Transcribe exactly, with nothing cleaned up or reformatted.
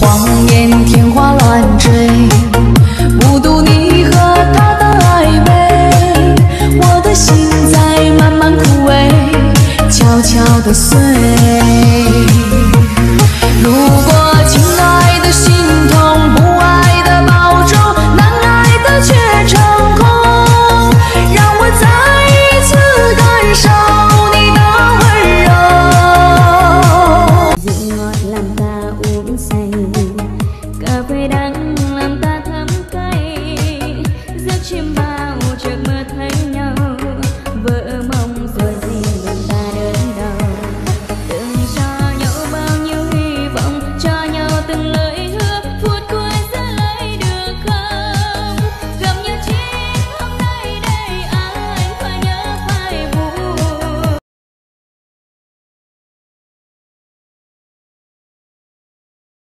谎言天花乱坠，目睹你和他的暧昧，我的心在慢慢枯萎，悄悄地碎。如果亲爱的心痛，不爱的保重，难爱的却成空，让我再一次感受你的温柔。 rượu ngọt làm ta uống say, cà phê đắng làm ta thấm cay, giấc chim bao chợt mơ thấy nhau, vỡ mộng rồi riêng mình ta đớn đau, từng cho nhau bao nhiêu hy vọng, cho nhau từng